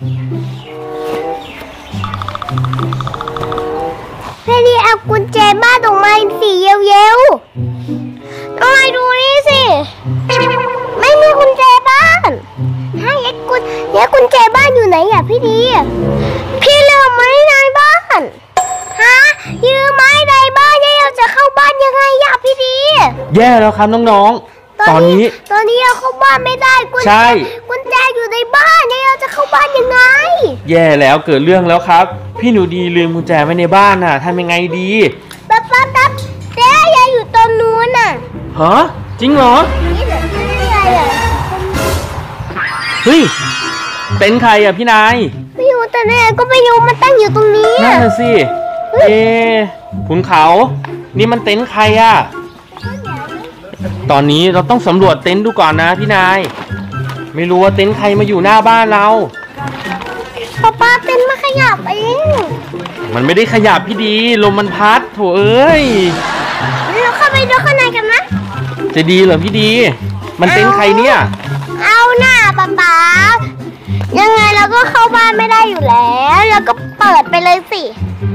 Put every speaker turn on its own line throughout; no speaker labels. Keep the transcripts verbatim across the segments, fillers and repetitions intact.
พี่ดีเอากุญแจบ้านออกมาสีเยวๆน้องไอดูนี่สิไม่มีกุญแจบ้านฮะยัดกุญยัดกุญแจบ้านอยู่ไหนอ่ะพี่ดีพี่ลืมไว้ในบ้านฮะยืมไม้ในบ้านแล้วจะเข้าบ้านยังไงอ่ะพี่ดี
แย่แล้วครับน้องๆตอนนี้
ตอนนี้เราเข้าบ้านไม่ได้กุญแจกุญแจอยู่ในบ้านแล้วเราจะเข้าบ้านยังไง
แย่แล้วเกิดเรื่องแล้วครับพี่หนูดีลืมกุญแจไว้ในบ้านน่ะทำยังไงดี
ป๊าป๊าป๊าเจ๊ยายอยู่ตรงนู้นน่ะ
ฮะจริงเหรอ
นี่เหรอนี่อะไรอ่ะ
เฮ้ยเป็นใครอ่ะพี่นาย
ไม่รู้แต่เนี่ยก็ไม่รู้มันตั้งอยู่ตรงนี้
นั่นน่ะสิเอ๊ขุนเขานี่มันเต็นท์ใครอ่ะตอนนี้เราต้องสำรวจเต็นท์ดูก่อนนะพี่นายไม่รู้ว่าเต็นท์ใครมาอยู่หน้าบ้านเรา
ป๊าป๊าเต็นท์มาขยับเอง
มันไม่ได้ขยับพี่ดีลมมันพัดโถเอ้ย
เราเข้าไปดูข้างในกันนะ
จะดีเหรอพี่ดีมันเต็นท์ใครเนี่ย
เอาหน้าป๊าป๊ายังไงเราก็เข้าบ้านไม่ได้อยู่แล้วเราก็เปิดไปเลยสิ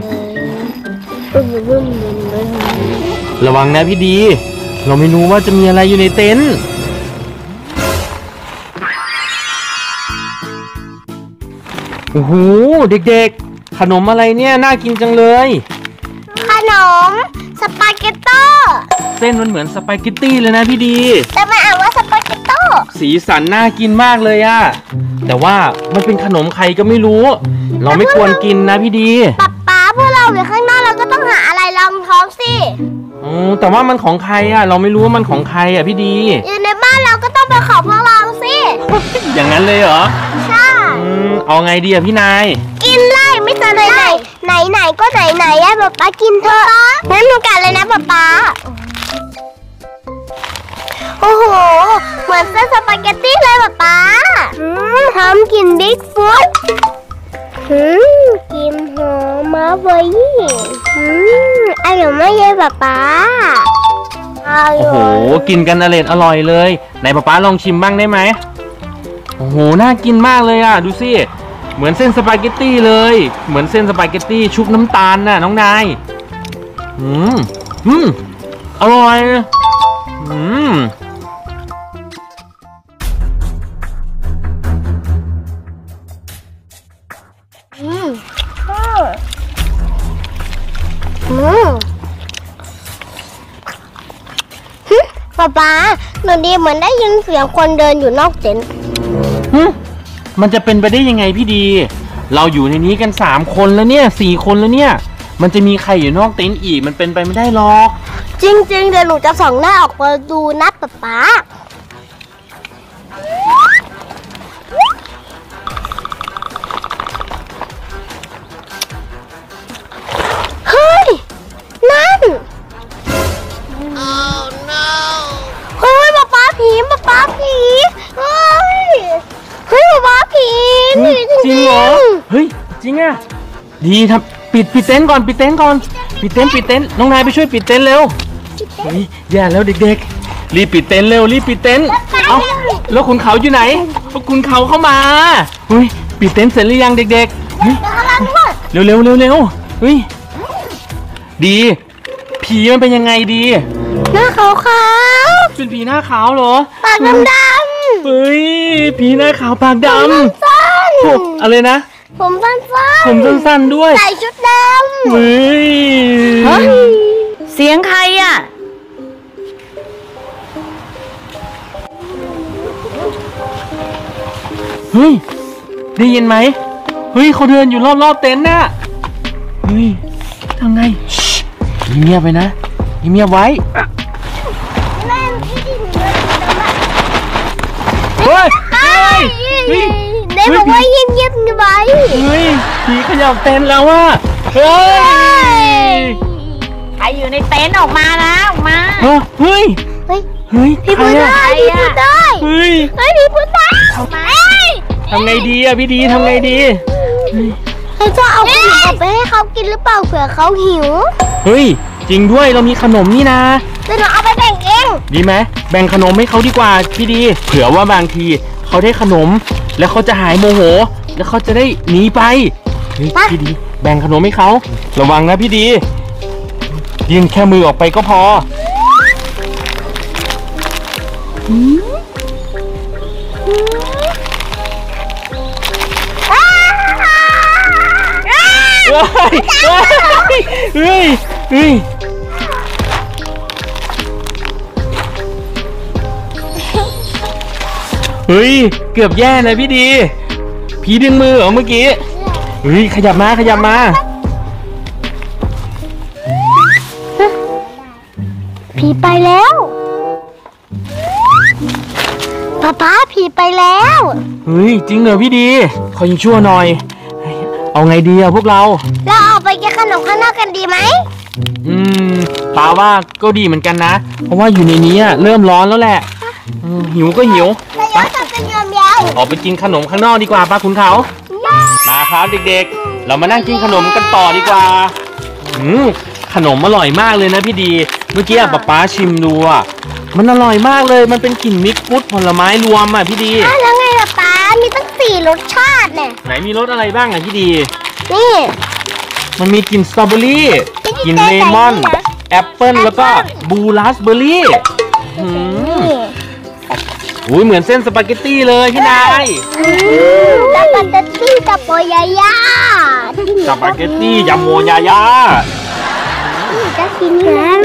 ระวังนะพี่ดีเราไม่รู้ว่าจะมีอะไรอยู่ในเต็นท์โอ้โหเด็กๆขนมอะไรเนี่ยน่ากินจังเลย
ขนมสปาเกตโต้
เส้นมันเหมือนสปาเกตตี้เลยนะพี่ดี
แต่มันอ่านว่าสปาเกตโต้
สีสันน่ากินมากเลยอะแต่ว่ามันเป็นขนมใครก็ไม่รู้เราไม่ควรกินนะพี่ดี
ป๊าป๊าพวกเราอยู่ข้างนอกเราก็ต้องหาอะไรรองท้องสิ
อ๋อแต่ว่ามันของใครอะเราไม่รู้ว่ามันของใครอะพี่ดี
อยู่ในบ้านเราก็ต้องเป็นของพวกเราสิ
อย่างนั้นเลยเหรอ
ใช่
เอาไงดีอะพี่นาย
กินเลยไม่เจอไหนไหนไหนไหนก็ไหนไหนอะป๊าป๊ากินเถอะงั้นหนูกัดเลยนะป๊าป๊าโอ้โหเหมือนเส้นสปาเกตตี้เลยป๊าป๊าทำกินบิ๊กฟุตกินหอมมาเบย์อร่อยมากเลยป๊าป๊า
โอ้โหกินกันอร่อยอร่อยเลยไหนป๊าป๊าลองชิมบ้างได้ไหมโอ้โหน่ากินมากเลยอ่ะดูสิเหมือนเส้นสปาเกตตี้เลยเหมือนเส้นสปาเกตตี้ชุบน้ำตาลน่ะน้องนายอืมอืมอร่อยอืม
อืมอืมป๊าป๊าหนูดีเหมือนได้ยินเสียงคนเดินอยู่นอกเต็นท์
มันจะเป็นไปได้ยังไงพี่ดีเราอยู่ในนี้กันสามคนแล้วเนี่ยสี่คนแล้วเนี่ยมันจะมีใครอยู่นอกเต็นท์อีกมันเป็นไปไม่ได้หรอก
จริงๆเดี๋ยวหนูจะส่องหน้าออกมาดูนะป๊าป๊าเฮ้ยนั่น oh no เฮ้ยป๊าป๊าผีป๊าป๊าผีเฮ้ยเฮ้ยป๊าป๊าผีจริงเหรอ
เฮ้ยจริงอ่ะดีครับปิดปิดเต็นท์ก่อนปิดเต็นท์ก่อนปิดเต็นท์ปิดเต็นท์น้องนายไปช่วยปิดเต็นท์เร็วเฮ้ยแย่แล้วเด็กๆรีบปิดเต็นท์เร็วรีบปิดเต็นท์เอ้าแล้วขุนเขาอยู่ไหนขุนเขาเข้ามาเฮ้ยปิดเต็นท์เสร็จหรือยังเด็กๆเร็วเร็วเร็วเร็วเฮ้ยดีผีมันเป็นยังไงดี
หน้าขาวขาว
เป็นผีหน้าขาวเหรอ
ปากดำดำ
เฮ้ยผีหน้าขาวปากดำสั้นอะไรนะ
ผมสั้นๆ
ผมสั้นๆด้วย
ใส่ชุดดำ
เฮ้ย
เสียงใครอ่ะ
เฮ้ยได้ยินไหมเฮ้ยเขาเดินอยู่รอบๆเต็นท์น่ะเฮ้ยทำไงเงียบไปนะเงียบไว้เฮ้ยเฮ้ยเฮ้ย
เด็กบอกว่าเงียบเงียบไว้
เฮ้ยผีขยับเต็นท์แล้วว่ะเฮ้ย
ใครอยู่ในเต็นท์ออกมานะออกมา
เฮ้ยเฮ้ยเฮ้ย
พี่พูดได้พี่พูดได้
เฮ้ย
เฮ้ยพี่พูดได้
ทำไงดีอะพี่ดีทำไงดี
เราจะเอาขนมไปให้เขากินหรือเปล่าเผื่อเขาหิว
เฮ้ยจริงด้วยเรามีขนมนี่นะ
เดี๋ยวเราเอาไปแบ่งเอง
ดีไหมแบ่งขนมให้เขาดีกว่าพี่ดีเผื่อว่าบางทีเขาได้ขนมแล้วเขาจะหายโมโหแล้วเขาจะได้หนีไปเฮ้ยพี่ดีแบ่งขนมให้เขาระวังนะพี่ดียื่นแค่มือออกไปก็พอเฮ้ยเฮ้ยเฮ้ยเฮ้ยเกือบแย่เลยพี่ดีผีดึงมือเหรอเมื่อกี้เฮ้ยขยับมาขยับมา
ผีไปแล้วป๊าป๊าผีไปแล้ว
เฮ้ยจริงเหรอพี่ดีขอยังชั่วหน่อยเอาไงดีอะพวกเรา
เราออกไปกินขนมข้างนอกกันดีไหม
อืมป้าว่าก็ดีเหมือนกันนะเพราะว่าอยู่ในนี้เริ่มร้อนแล้วแหละหิวก็หิว
ไป
ออกไปกินขนมข้างนอกดีกว่าป้าคุณเขามาครับเด็กๆเรามานั่งกินขนมกันต่อดีกว่าอืมขนมอร่อยมากเลยนะพี่ดีเมื่อกี้ป๊าป๊าชิมดูอ่ะมันอร่อยมากเลยมันเป็นกลิ่นมิกซ์ฟรุตผลไม้รวมอ่ะพี่ดี
แล้วไงล่ะป๊ามีตั้งสี่รสชาติเนี่ย
ไหนมีรสอะไรบ้างอ่ะพี่ดี
นี่
มันมีกลิ่นสตรอเบอรี่กลิ่นเลมอนแอปเปิ้ลแล้วก็บลูราสเบอร์รี่อุ้ยเหมือนเส้นสปาเกตตี้เลยพี่นาย
สปาเกตตี้กับโมยายา
สปาเกตตี้ยำโมยายา
จะกินกัน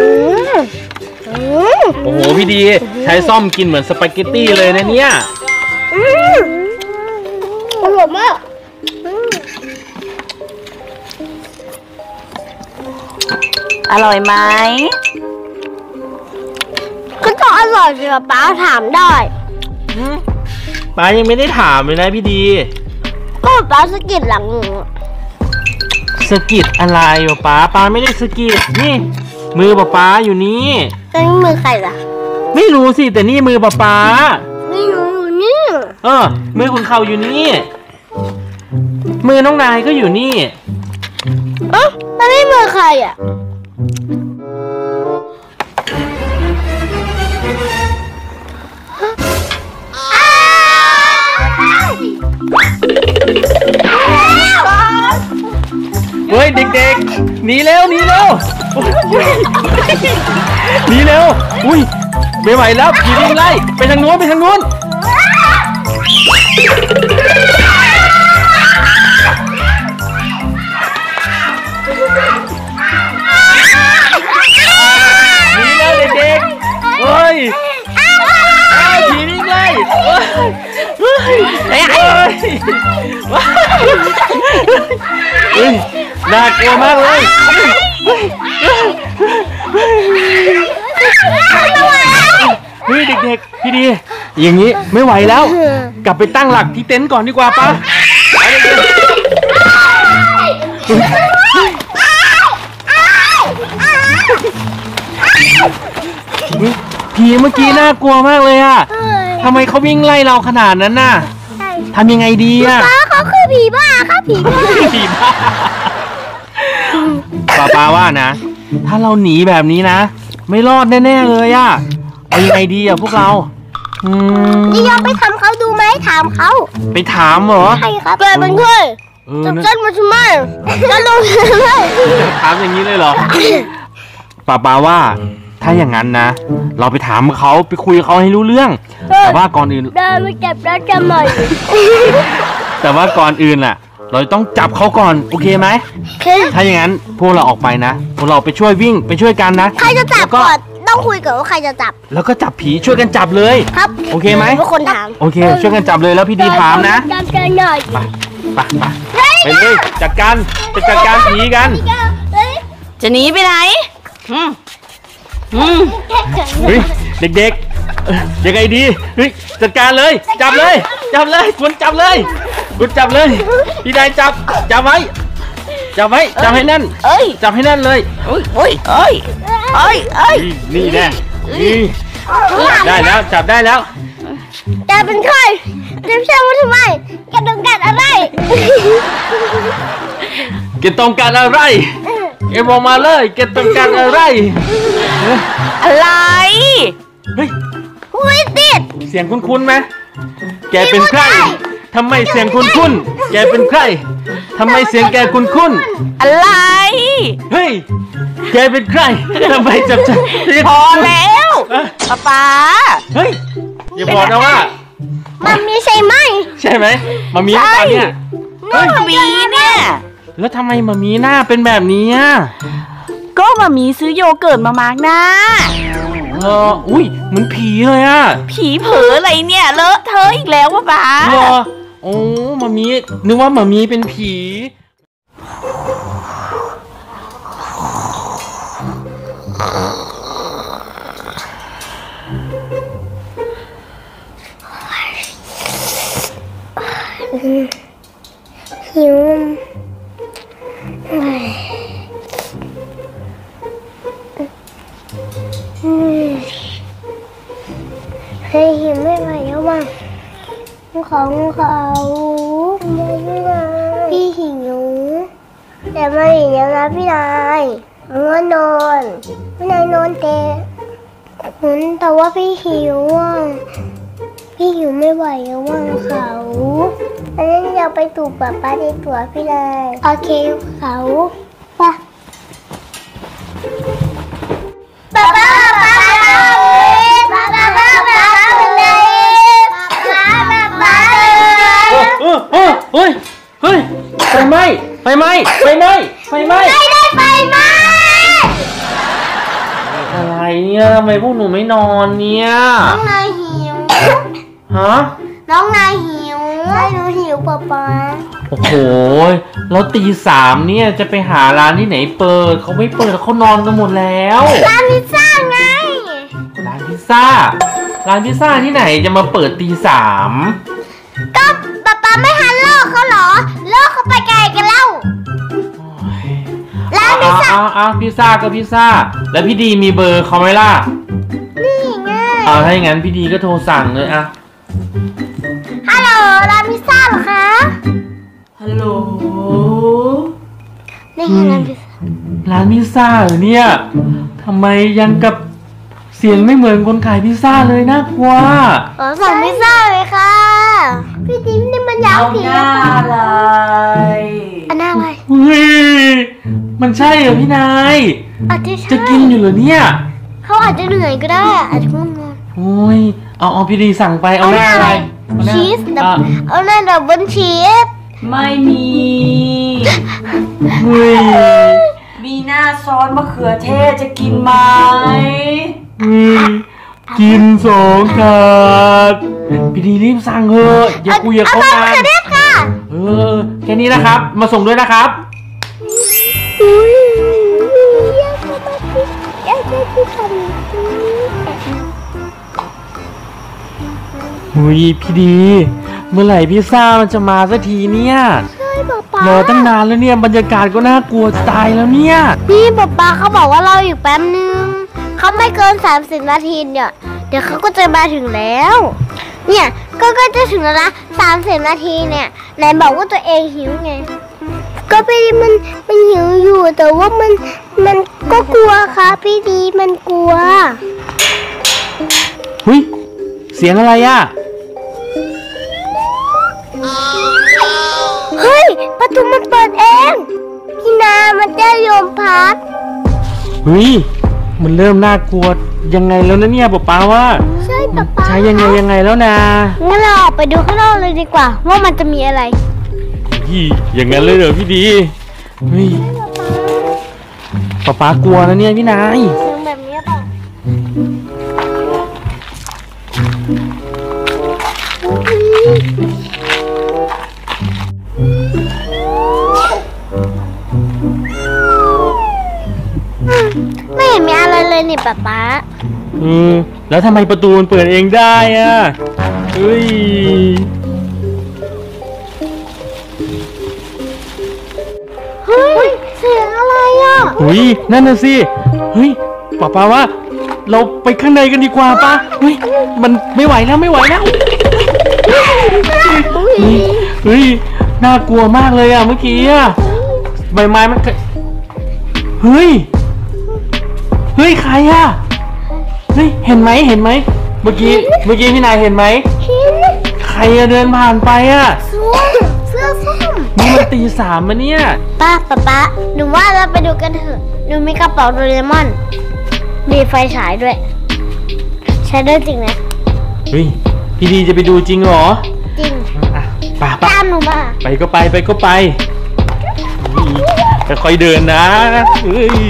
โอ้โหพี่ดีใช้ซ่อมกินเหมือนสปาเกตตี้เลยนะเนี่ย
อร่อยมาก
อร่อยไหม
ก็ต้องอร่อยสิป้าถามได้
ป้ายังไม่ได้ถามเลยนะพี่ดี
ก็ป้าสะกิดหลังหนู
สะกิดอะไรวะป้าป้าไม่ได้สะกิดนี่มือป้าป้าอยู่นี่
แต่นี่มือใครล่ะ
ไม่รู้สิแต่นี่มือป้าป้า
ไม่รู้อยู่นี่
เออมือคุณเขาอยู่นี่มือน้องนายก็อยู่นี่
เอ๊ะแต่นี่มือใครอ่ะ
เฮ้ยเด็กๆหนีเร็วหนีเร็วหนีเร็วอุ้ยไม่ไหวแล้วผีวิ่งไล่ไปทางโน้นไปทางโน้นหนีแล้วเด็กๆเฮ้ยผีวิ่งไล่เฮ้ยเฮ้ยเฮ้ยน่ากลัวมากเลยเฮ้ยเด็กๆพี่ดีอย่างนี้ไม่ไหวแล้วกลับไปตั้งหลักที่เต็นท์ก่อนดีกว่าป้าผีเมื่อกี้น่ากลัวมากเลยอะทำไมเขาวิ่งไล่เราขนาดนั้นน่ะทำยังไงดีอะ
ป้าเขาคือผีบ้าค่ะผีบ้า
ผีบ้าป้าป้าว่านะถ้าเราหนีแบบนี้นะไม่รอดแน่ๆเลยอะเอายังไงดีอะพวกเราอืม
นี่ยอมไปทำเขาดูไหมถามเขา
ไปถามเหรอ
ใช่ครับเกิดเป็นเคยจับจันมาทำไมจะลงเลย
ถามอย่างนี้เลยเหรอป้าป้าว่าถ้าอย่างนั้นนะเราไปถามเขาไปคุยกับเขาให้รู้เรื่องแต่ว่าก่อนอื่น
เดินมาจับแล้วจะหม่
แต่ว่าก่อนอื่นล่ะเราต้องจับเขาก่อนโอเคไหมถ้าอย่างนั้นพวกเราออกไปนะพวกเราไปช่วยวิ่งไปช่วยกันนะ
ใครจะจับก่อนต้องคุยกันว่าใครจะจับ
แล้วก็จับผีช่วยกันจับเลย
ครับ
โอเคไหม
ทุกคนถาม
โอเคช่วยกันจับเลยแล้วพี่ดีถามนะ
จับกันหน่อย
ไปไปไปไปเลยจัดการจะจัดการผีกัน
จะหนีไปไหนอืม
เฮ้ยเด็กๆยังไงดีเฮ้ยจัดการเลยจับเลยจับเลยคุณจับเลยคุณจับเลยพี่นายจับจับไว้จับไว้จับให้แน่น
เอ้ย
จับให้แน่นเลย
โอ้ยโอ้ยเอ้ยเอ้ยเอ้ย
นี่แน่นี่ได้แล้วจับได้แล้ว
จะเป็นใครจะเชื่อว่าทำไมแกต้องการอะไร
แกต้องการอะไรเอ็มบอกมาเลยแกต้องการอะไร
อะไร
เฮ้ย
หุยติด
เสียงคุ้นๆไหมแกเป็นใครทำไมเสียงคุ้นคุ้นแกเป็นใครทำไมเสียงแกคุ้นคุ้น
อะไร
เฮ้ยแกเป็นใครทำไมจับฉัน
พอแล้วป๊าป๊า
เฮ้ยอย่าบอกนะว่า
มันมีใช่ไหม
ใช่ไหมมามีหรือเปล่าเนี่ย
นี่มามีเนี่ย
แล้วทำไมมามีหน้าเป็นแบบนี้อ่ะ
ก็มามีซื้อโยเกิร์ตมามาร์กหน้า
เอออุ้ยเหมือนผีเลยอ่ะ
ผีเผลออะไรเนี่ยเลอะเทอะอีกแล้ววะป๊า
เหรอโอ้มามีนึกว่ามามีเป็นผี
หิวเฮ้ยหิวไม่ไหวแล้วว่ะของเขาพี่หิวแต่ไม่หิวแล้วนะพี่นายง่วงนอนพี่นายนอนเตะคุณแต่ว่าพี่หิวอ่ะพี่หิวไม่ไหวแล้วว่ะเขาอันนั้นเราไปตู่ป๊าป๊าในตัวพี่นายโอเคเขาป่ะป๊าป๊าป๊าป๊าป๊าป๊าป๊าป๊าป๊าป๊าป๊าป๊าป๊า
เออเออเฮ้ยเฮ้ยไฟไหม้ไฟไหม้ไฟไหม้ไฟไหม้
ไม่ได้ไฟไหม้
อะไรเนี่ยทำไมพวกหนูไม่นอนเนี่ย
น้องนายหิว
ฮะ
น้องนายหิวใช่หนูหิวป๊าป๊า
โอ้โหแล้วตีสามเนี่ยจะไปหาร้านที่ไหนเปิดเขาไม่เปิดแล้วเขานอนกันหมดแล้ว
ร้านพิซซ่าไง
ร้านพิซซ่าร้านพิซซ่าที่ไหนจะมาเปิดตีสาม
ก็ป๊าป๊าไม่ทันเลิกเขาเหรอเลิกเขาไปไกลกันแล้วร้านพิซซ่า
อ้าวอ้าวพิซซ่าก็พิซซ่าแล้วพี่ดีมีเบอร์เขาไหมล่ะ
นี่ไง
เอาถ้าอย่างนั้นพี่ดีก็โทรสั่งเลยอะ
ฮัลโหลร้านพิซซ่าเหรอคะ
ฮัลโหล
นี่ไงร้านพิซซ่า
ร้านพิซซ่าเหรอเนี่ยทำไมยังกับเสียงไม่เหมือนคนขายพิซซ่าเลยน่ากลัว
ขอสั่งพิซซ่าเลยค่ะพี่ดิมนี่มันยาว
เอา
ผี
หน้าอะไร
อันน่าอะไร
เฮ้ยมันใช่เหรอพี่นาย
อาจจะใช่
จะกินอยู่เหรอเนี่ย
เขาอาจจะเหนื่อยก็ได้อาจจะง่วงนอน
โอ้ยเอาเอาพี่ดีสั่งไปเอาหน้าอะไรเอาหน้า
ชีสดับ
อ่ะ
เอาหน้าดับเบิลชีส
ไม่มี
เฮ้ย
มีหน้าซอสมะเขือเทศจะกินไหม
เฮ้ยกินสองถาดพี่ดีรีบสั่งเถอะอย่าคุยกับเขา
เอา
นา
มะเขือน เทศค่ะ
เออแค่นี้นะครับ มาส่งด้วยนะครับ
อุ้ยอยากจะมาที่อยากจะที่ทำนี้
หุยพี่ดี เมื่อไหร่พิซซ่ามันจะมาสักทีเนี่ย
ใช่ป๊าป๊าร
อตั้งนานแล้วเนี่ยบรรยากาศก็น่ากลัวจะตายแล้วเนี่ย
นี่ป๊าป๊าเขาบอกว่าเราอีกแป๊บนึงเขาไม่เกินสามสิบนาทีเนี่ยเดี๋ยวเขาก็จะมาถึงแล้ว เนี่ยก็ก็จะถึงแล้วนะสามสิบนาทีเนี่ยไหนบอกว่าตัวเองหิวไงก็พี่ดีมันมันหิวอยู่แต่ว่ามันมันก็กลัวค่ะพี่ดีมันกลัว
หุยเสียงอะไรอ่ะ
เฮ้ยประตูมันเปิดเองพี่นามันจะโยมพัด
เฮ้ยมันเริ่มน่ากลัวยังไงแล้วนะเนี่ยป๊าป๊าว่า
ใช่ป๊าป๊า
ใช้ยังไงยังไงแล้วนะ
งั้นเราออกไปดูข้างนอกเลยดีกว่า ว่ามันจะมีอะไร
ยี่อย่างนั้นเลยเหรอพี่ดีเฮ้ยป๊าป๊ากลัวนะเนี่ยพี่นาย
เสียงแบบนี้ป่ะไม่เห็นมีอะไรเลยนี่ป๊าป๊า
เออแล้วทำไมประตูมันเปิดเองได้อ่ะเฮ้ย
เฮ้ยเสียงอะไรอ่ะ
หุยนั่นน่ะสิเฮ้ยป๊าป๊าว่า เราไปข้างในกันดีกว่าปะเฮ้ยมันไม่ไหวแล้วไม่ไหวแล้วเฮ้ยเฮ้ยน่ากลัวมากเลยอ่ะเมื่อกี้อ่ะใบไม้มันเฮ้ยเฮ้ยใครอ่ะเฮ้ยเห็นไหมเห็นไหมเมื่อกี้เมื่อกี้พี่นายเห็นไหม
เห็น
ใคใครอะเดินผ่านไปอะ
ส้มเสื้อส้ม
นี่มันตีสามมาเนี่ย
ป้าป๊าป๊าหนูว่าเราไปดูกันเถอะหนูมีกระเป๋าโดเรมอนมีไฟฉายด้วยใช้ได้จริงนะ
เฮ้ยพี่ดีจะไปดูจริงเหรอ
จริง
ป่ะป่ะ
ตามหนูมา
ไปก็ไปไปก็ไปค่อยๆเดินนะเฮ้ย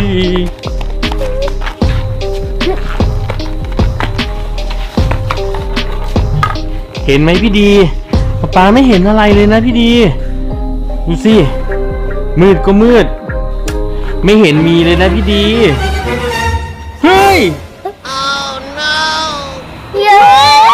เห็นไหมพี่ดีป๊าไม่เห็นอะไรเลยนะพี่ดีดูสิมืดก็มืดไม่เห็นมีเลยนะพี่ดีเฮ้ย oh no เย้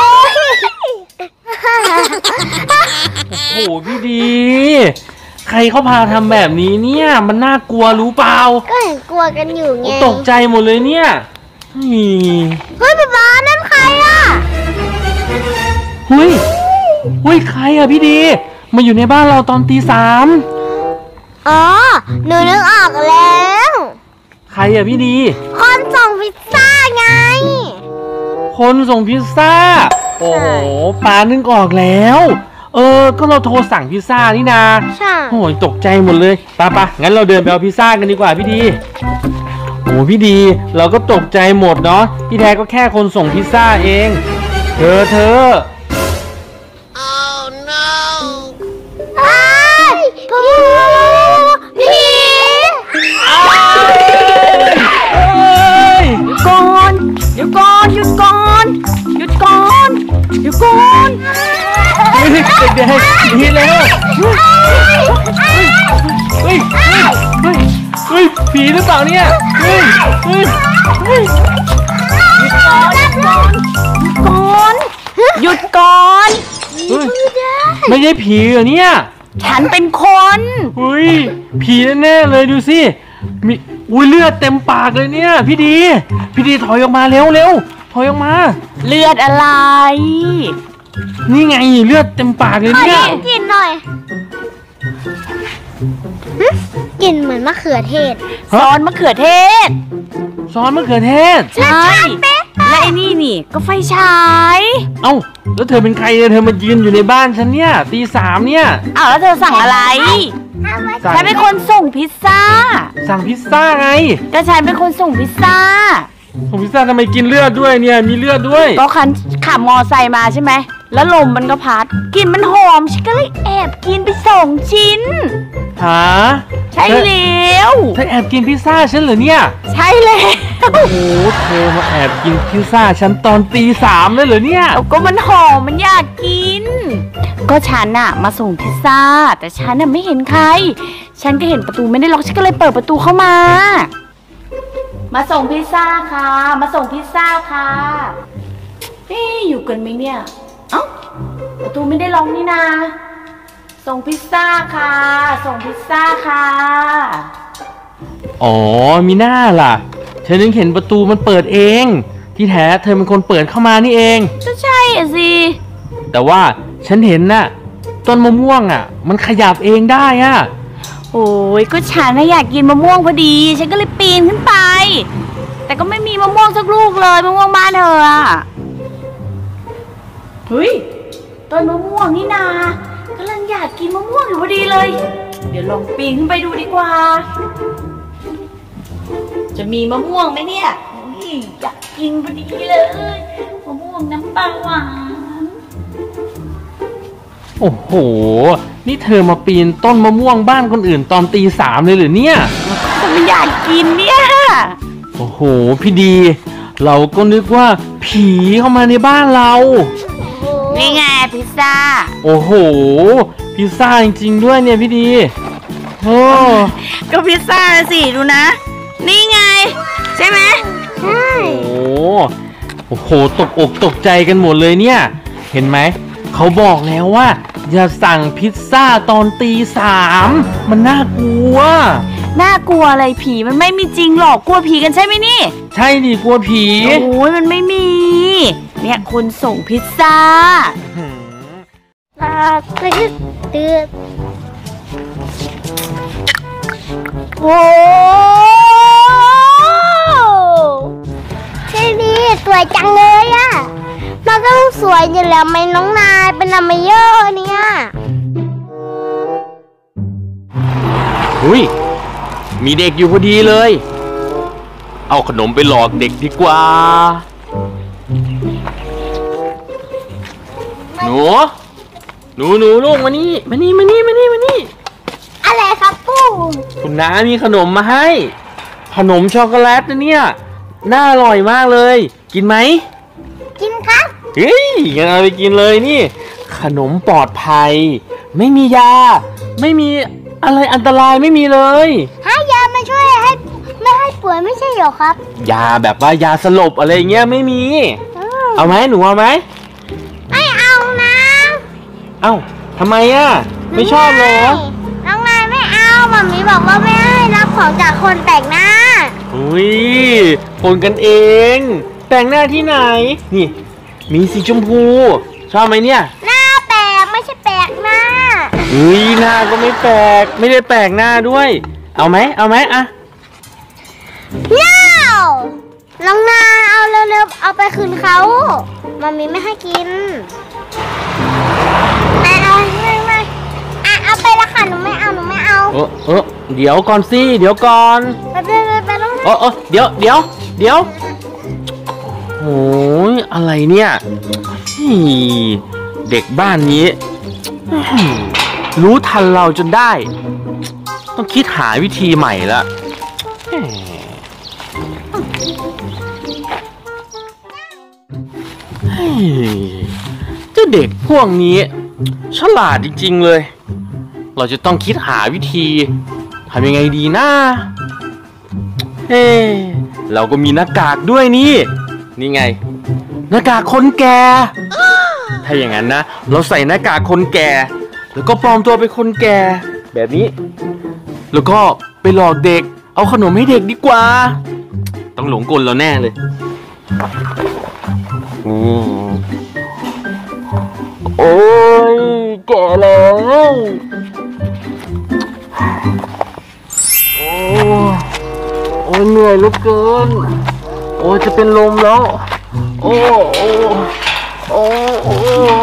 โอ้โหพี่ดีใครเขาพาทำแบบนี้เนี่ยมันน่ากลัวรู้เปล่า
ก็เห็นกลัวกันอยู่ไง
ตกใจหมดเลยเนี่ย
เฮ้ยป๊านั่นใครอ่ะ
เฮ้ยเฮ้ยใครอ่ะพี่ดีมาอยู่ในบ้านเราตอนตีสาม
อ๋อหนูนึกออกแล้ว
ใครอ่ะพี่ดี
คนส่งพิซซ่าไง
คนส่งพิซซ่าโอ้โหป้านึกออกแล้วเออก็เราโทรสั่งพิซซ่านี่นา
ใช่
โอ้ยตกใจหมดเลยป้าป้างั้นเราเดินไปเอาพิซซ่ากันดีกว่าพี่ดีโอ้พี่ดีเราก็ตกใจหมดเนาะพี่แท้ก็แค่คนส่งพิซซ่าเองเธอเธอ
หยุดก่อนหยุดก่อนหยุดก่อนหยุดก่อน
เด็กๆดีแล้วเฮ้ยเฮ้ยเฮ้ยเฮ้ยผีหรือเปล่าเนี่ยเฮ้ยเฮ้ยเฮ้ย
หยุดก่อนหยุดก่อน
หยุดก่อนไม่ใช่ผีเหรอเนี่ย
ฉันเป็นคน
เฮ้ยผีแน่ๆเลยดูสิมีอุ้ยเลือดเต็มปากเลยเนี่ยพี่ดีพี่ดีถอยออกมาเร็วเร็วถอยออกมา
เลือดอะไร
นี่ไงเลือดเต็มปากเลยเนี่ย
กินหน่อยกลิ่นเหมือนมะเขือเทศ
ซอสมะเขือเทศ
ซอสมะเขือเทศ
ใช่และไอ้นี่นี่ก็ไฟฉาย
เอ้าแล้วเธอเป็นใครเธอมายืนอยู่ในบ้านฉันเนี่ยตีสามเนี่ย
อ้าวแล้วเธอสั่งอะไรฉันเป็นคนส่งพิซซ่า
สั่งพิซซ่าไง
ก็ฉันเป็นคนส่งพิซซ่า
ส่งพิซซ่าทำไมกินเลือดด้วยเนี่ยมีเลือดด้วย
ก็คันขับมอไซค์มาใช่ไหมแล้วลมมันก็พัดกลิ่นมันหอมฉันก็เลยแอบกินไปสองชิ้น
หา
ใช่แล้ว
เธอแอบกินพิซซ่าฉันเหรอเนี่ย
ใช่แล้ว
โอ้โหเธอมาแอบกินพิซซ่าฉันตอนตีสามเลยเหรอเนี่ย
ก็มันหอมมันอยากกินก็ฉันน่ะมาส่งพิซซ่าแต่ฉันน่ะไม่เห็นใครฉันก็เห็นประตูไม่ได้ล็อกฉันก็เลยเปิดประตูเข้ามามาส่งพิซซ่าค่ะมาส่งพิซซ่าค่ะเอ๊ะอยู่กันไหมเนี่ยเอ้าประตูไม่ได้ล็อกนี่นาส่งพิซซ่าค่ะส่งพิซซ่าค่ะ
อ๋อมีหน้าล่ะเธอนึกเห็นประตูมันเปิดเองที่แท้เธอเป็นคนเปิดเข้ามานี่เอง
ก็ใช่อ่ะสิ
แต่ว่าฉันเห็นน่ะต้นมะม่วงอ่ะมันขยับเองได้อ่ะ
โอ้ยก็ฉันน่ะอยากกินมะม่วงพอดีฉันก็เลยปีนขึ้นไปแต่ก็ไม่มีมะม่วงสักลูกเลยมะม่วงบ้านเธออ่ะเฮ้ยต้นมะม่วงนี่นากำลังอยากกินมะม่วงอยู่พอดีเลยเดี๋ยวลองปีนขึ้นไปดูดีกว่าจะมีมะม่วงไหมเนี่ยอยากกินพอดีเลยมะม่วงน้ำปลาหวาน
โอ้โหนี่เธอมาปีนต้นมะม่วงบ้านคนอื่นตอนตีสามเลยหรือเนี่ย
ไม่อยากกินเนี่ย
โอ้โหพี่ดีเราก็นึกว่าผีเข้ามาในบ้านเรา
นี่ไงพิซซ่า
โอ้โหพิซซ่าจริงๆด้วยเนี่ยพี่ดีโอ้
ก็พิซซ่าสิดูนะนี่ไงใช่ไหม
ใช่
โอ้โหตกอกตกใจกันหมดเลยเนี่ยเห็นไหมเขาบอกแล้วว่าอย่าสั่งพิซซ่าตอนตีสามมันน่ากลัว
น่ากลัวอะไรผีมันไม่มีจริงหรอกกลัวผีกันใช่ไหมนี่
ใช่ดิกลัวผี
โอ้ยมันไม่มีเนี่ยคนส่งพิซซ่า
อ่าตืดตืดโอ้ที่นี่สวยจังเลยอะมันก็สวยอยู่แล้วไหมน้องนายเป็นอะไม่เยอะเนี่ย
อุ้ยมีเด็กอยู่พอดีเลยเอาขนมไปหลอกเด็กดีกว่าหนูหนูหนูลูกมานี่มานี่มานี่มานี่มานี่
อะไรครับปู่
คุณน้ามีขนมมาให้ขนมช็อกโกแลตนะเนี่ยน่าอร่อยมากเลยกินไหม
กินครับ
เฮ้ยงั้นเอาไปกินเลยนี่ขนมปลอดภัยไม่มียาไม่มีอะไรอันตรายไม่มีเลย
ให้ยามาช่วยให้ไม่ให้ป่วยไม่ใช่หรอครับ
ยาแบบว่ายาสลบอะไรเงี้ยไม่มีเอาไหมหนูเอาไหม
ไม่เอานะ
เอ้าทำไมอ่ะไม่ชอบเหรอ
น้องนายไม่เอาหม่ามีบอกว่าไม่ให้รับของจากคนแปลกหน้า
อุ้ยคนกันเองแปลกหน้าที่ไหนนี่มีสีชมพูชอบไหมเนี่ย
หน้าแปลกไม่ใช่แปลกหน้า
อุ้ยหน้าก็ไม่แปลกไม่ได้แปลกหน้าด้วยเอาไหมเอาไหมอะ
เย้น้องนาเอาเร็วๆเอาไปคืนเขามามีไม่ให้กินไม่เอาไม่ไม่อ่ะเอาไปละค่ะหนูไม่เอาหนูไม่เอา
เออเออเดี๋ยวก่อนสิเดี๋ยวก่อน
ไปไปไปไปต้อง
เออเออเดี๋ยวเดี๋ยวเดี๋ยวโอ้ยอะไรเนี่ยเด็กบ้านนี้รู้ทันเราจนได้ต้องคิดหาวิธีใหม่ละเจ้าเด็กพวกนี้ฉลาดจริงๆเลยเราจะต้องคิดหาวิธีทำยังไงดีนะเฮ้เราก็มีหน้ากากด้วยนี่นี่ไงหน้ากากคนแก่ถ้าอย่างนั้นนะเราใส่หน้ากากคนแก่แล้วก็ปลอมตัวเป็นคนแก่แบบนี้แล้วก็ไปหลอกเด็กเอาขนมให้เด็กดีกว่าต้องหลงกลเราแน่เลยโอ้ยแก่แล้วโอ้โอ้เหนื่อยเหลือเกินโอ้จะเป็นลมแล้วโอ้โอ้โอ้โอ้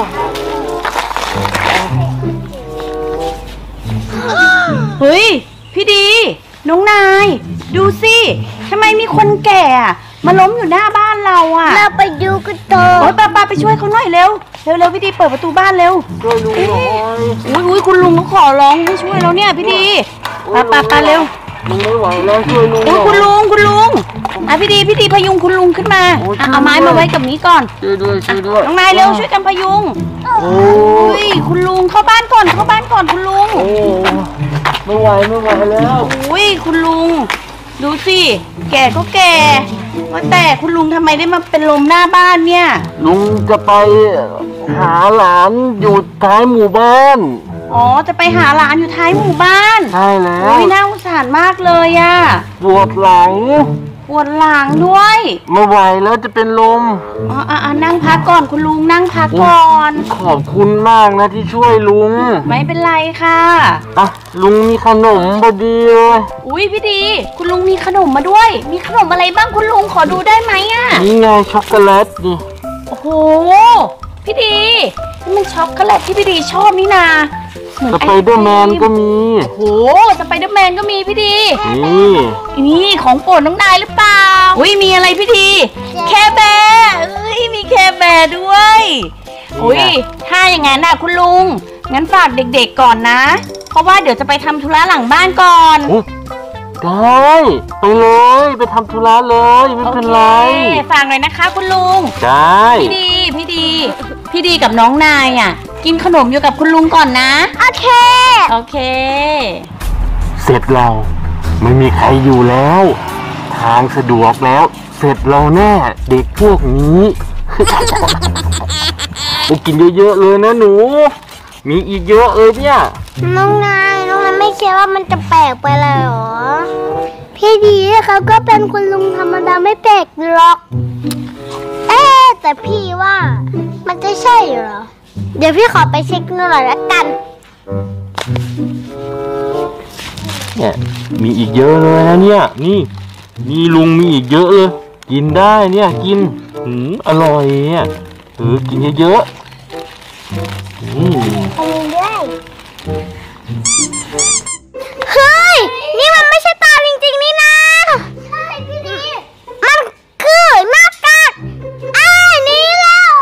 เฮ้ยพี่ดีน้องนายดูสิทำไมมีคนแก่มาล้มอยู่หน้าบ้านเราอ่ะ
เราไปดูกันต่อ
โอ๊ยป้าป้าไปช่วยเขาหน่อยเร็วเร็วเร็วพี่ดีเปิดประตูบ้านเร็ว
ช่วยลุงหน่อย
อุ้ยอุ้ยคุณลุงเขาขอร้องให้ช่วยเราเนี่ยพี่ดีป้าป้าป้าเร็ว
ลุงไม่ไหวแล้วช่วยลุง
อุ้ยคุณลุงคุณลุงอ่ะพี่ดีพี่ดีพยุงคุณลุงขึ้นมาเอาไม้มาไว้กับนี้ก่อน
ช่วยด้วยช่วยด้วย
น้องนายเร็วช่วยกันพยุงโอ้ยคุณลุงเข้าบ้านก่อนเข้าบ้านก่อนคุณลุง
โอ้ไม่ไหวไม่ไหวแล้ว
อุ้ยคุณลุงดูสิแก่ก็แก่ว่าแต่คุณลุงทำไมได้มาเป็นลมหน้าบ้านเนี่ย
ลุงจะไปหาหลานอยู่ท้ายหมู่บ้าน
อ๋อจะไปหาหลานอยู่ท้ายหมู่บ้าน
ใช่แล้ว
อุ้ยน่าสงสารมากเลยอะ
ปวดหลัง
ปวดหลังด้วย
ไม่ไหวแล้วจะเป็นลม
อ๋ออ่ะนั่งพักก่อนคุณลุงนั่งพักก่อน
ขอบคุณมากนะที่ช่วยลุง
ไม่เป็นไรค่ะ
อ่ะลุงมีขนมพอดีเลย
อุ้ยพี่ดีคุณลุงมีขนมมาด้วยมีขนมอะไรบ้างคุณลุงขอดูได้ไหมอ่ะ
นี่ไงช็อกโกแลตดิ
โอ้โหพี่ดีนี่มันช็อกโกแลตที่พี่ดีชอบนี่นา
สไปเดอร์แมนก็มี
โอ้โหสไปเดอร์แมนก็มีพี่ดี
นี่
นี่ของโปรดน้องนายหรือเปล่าอุ้ยมีอะไรพี่ดีแคร์แบร์เอ้ยมีแคร์แบร์ด้วยอุ้ยถ้าอย่างงั้นน่ะคุณลุงงั้นฝากเด็กๆก่อนนะเพราะว่าเดี๋ยวจะไปทำธุระหลังบ้านก่อน
ได้ไปเลยไปทำธุระเลยไม่เป็นไร
ฝากหน่อยนะคะคุณลุง
ได้
พี่ดีพี่ดีพี่ดีกับน้องนายอ่ะกินขนมอยู่กับคุณลุงก่อนนะ
โอเค
โอเค
เสร็จเราไม่มีใครอยู่แล้วทางสะดวกแล้วเสร็จเราแน่เด็กพวกนี้ไปกินเยอะๆเลยนะหนูมีอีกเยอะเลยเนี่ย
น้องนายน้องนายไม่เชื่อว่ามันจะแปลกไปเลยหรอพี่ดีเขาก็เป็นคุณลุงธรรมดาไม่แปลกหรอกเอ๊ะแต่พี่ว่ามันจะใช่เหรอเดี๋ยวพี่ขอไปเช็คหน่อยละกัน
เนี่ยมีอีกเยอะเลยนะเนี่ยนี่มีลุงมีอีกเยอะเลยกินได้เนี่ยกินหืมอร่อยเนี่ยเออกินเยอะๆอืม
อันนี้ด้วยเฮ้ยนี่มันไม่ใช่ตาจริงๆนี่นะใช่พี่ดีมันคือหน้ากากอ้ายนี่แล้ว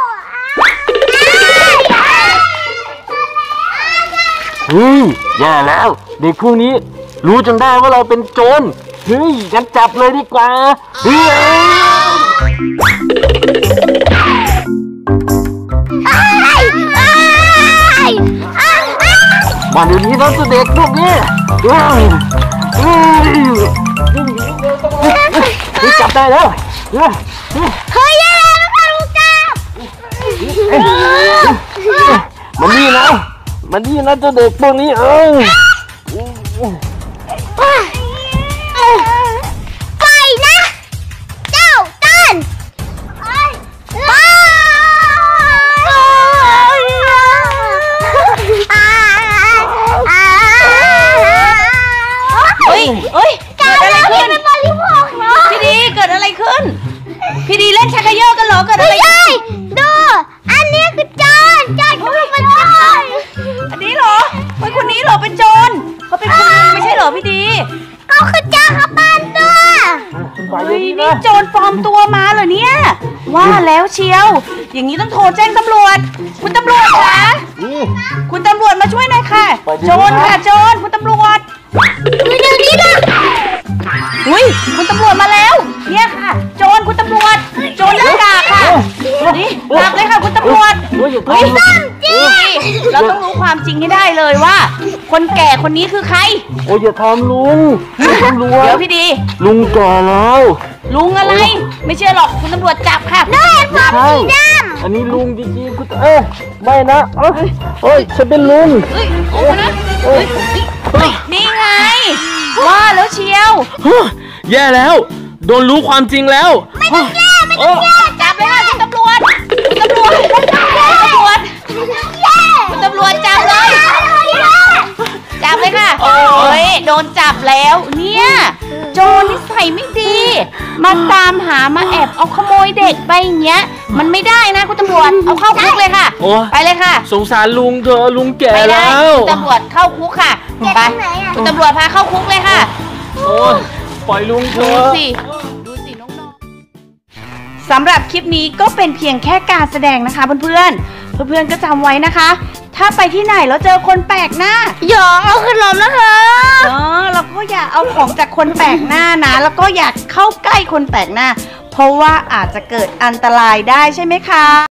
เฮ้ยแย่แล้วเด็กพวกนี้รู้จนได้ว่าเราเป็นโจรเฮ้ยงั้นจับเลยดีกว่าเฮ้ยมาเดี๋ยวนี้นะเด็กพวกนี้เฮ้ยเฮ้ยจับได้แล้วเฮ้ย
เฮ้ยยังไงแล้วค่ะลูกจ้า
มันนี่นะมันนี่นะเจ้าเด็กพวกนี้เออ
ไปนะเจ้าตันไป
เฮ้ยเฮ้ยเกิดอะไรขึ้น
บริโภคเนาะ
พี่ดีเกิดอะไรขึ้นพี่ดีเล่นชักเขย่อกันเหรอเกิดอะไร
ไม่
ขึ้น
ใช่ดูอันนี้คือจอนจอนคือเป็นจอน
อันนี้เหรอเฮ้ยคนนี้เหรอเป็นโจรเขาเป็นคนดีไม่ใช่เหรอพี่ดี
เขาคือจอนขับบ้านตัว
เฮ้ยนี่โจรปลอมตัวมาเหรอเนี่ยว่าแล้วเชียว อย่างนี้ต้องโทรแจ้งตำรวจคุณตำรวจคะคุณตำรวจมาช่วยหน่อยค่ะโจรค่ะโจรคุณตำรวจ
ดูเดี๋ยวนี้นะ
อุ้ยคุณตำรวจมาแล้วเนี่ยค่ะโจรคุณตำรวจโจรหน้ากากค่ะนี่จับเลยค่ะคุณตำรวจเฮ้ยเราต้องรู้ความจริงให้ได้เลยว่า คนแก่คนนี้คือใคร
โอ้ยอย่าทำลุงตำรวจ
เดี๋ยวพี่ดี
ลุงแก่แล้ว
ลุงอะไร ไม่เชื่อหรอกคุณตำรวจจับค่ะ
ได้ความสีด
อันนี้ลุงจริงๆคุณเอ้ยไม่นะเอ้ยเอ้ยฉันเป็นลุง
เฮ้ยโอ้นะเฮ้ยเฮ้ยนี่ไงว่าแล้วเชียว
แย่แล้วโดนรู้ความจริงแล้วไม่ต้องแย่ไม่ต้องแย่
จับเลยค่ะคุณตำรวจคุณตำรวจคุณตำรวจคุณตำรวจจับเลยจับเลยค่ะโอ้ยโดนจับแล้วเนี่ยโจรนิสัยไม่ดีมาตามหามาแอบเอาขโมยเด็กไปอย่างเงี้ยมันไม่ได้นะคุณตำรวจเอาเข้าคุกเลยค่ะไปเลยค่ะ
สงสารลุงเธอลุงแก่
ไม่ได้
แล้ว
คุณตำรวจเข้าคุกค่ะไปคุณตำรวจพาเข้าคุกเลยค่ะ
โอ้ยปล่อยลุงเธ
ดู
อ
สิดูสิน้องๆสำหรับคลิปนี้ก็เป็นเพียงแค่การแสดงนะคะเพื่อนๆเพื่อนๆก็จำไว้นะคะ ถ้าไปที่ไหนแล้วเจอคนแปลกหน้า
ำอย่าเอาขนมนะคะ
เออเราก็อย่าเอาของจากคนแปลกหน้านะ แล้วก็อย่าเข้าใกล้คนแปลกหน้า เพราะว่าอาจจะเกิดอันตรายได้ใช่ไหมคะ